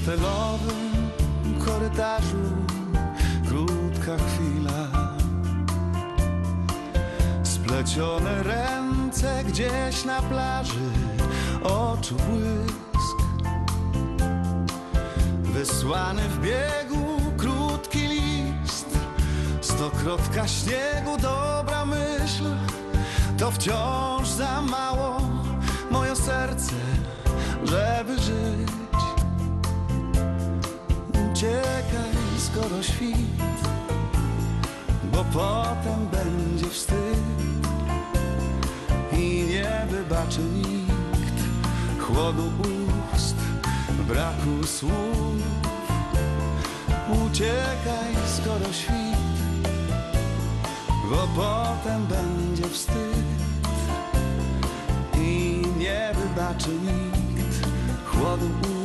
pastelowym korytarzu krótka chwila. Splecione ręce gdzieś na plaży, oczu błysk. Wysłany w biegu krótki list, stokrotka śniegu, dobra myśl. To wciąż za mało, moje serce, żeby żyć. Uciekaj, skoro świt, bo potem będzie wstyd i nie wybaczy nikt chłodu ust, braku słów. Uciekaj, skoro świt, bo potem będzie wstyd i nie wybaczy nikt chłodu ust.